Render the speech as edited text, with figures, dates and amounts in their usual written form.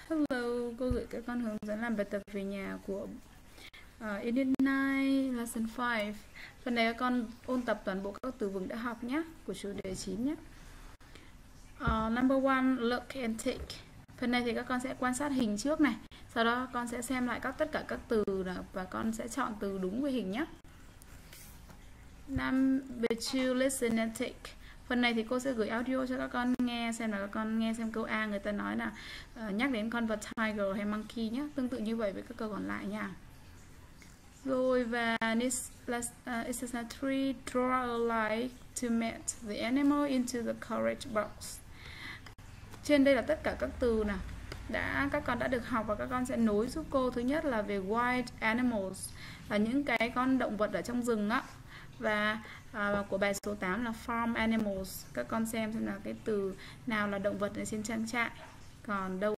Hello, cô gửi các con hướng dẫn làm bài tập về nhà của Unit 9 Lesson 5. Phần này các con ôn tập toàn bộ các từ vựng đã học nhé, của chủ đề 9 nhé. Number 1, look and take. Phần này thì các con sẽ quan sát hình trước này. Sau đó con sẽ xem lại tất cả các từ và con sẽ chọn từ đúng với hình nhé. Number 2, listen and take. Phần này thì cô sẽ gửi audio cho các con nghe xem là các con nghe xem câu A người ta nói là nhắc đến con vật tiger hay monkey nhé. Tương tự như vậy với các câu còn lại nha. Rồi và exercise 3, draw a line to match the animal into the correct box. Trên đây là tất cả các từ nào các con đã được học và các con sẽ nối giúp cô. Thứ nhất là về wild animals, là những cái con động vật ở trong rừng á. Và của bài số 8 là farm animals. Các con xem là cái từ nào là động vật ở trên trang trại, còn đâu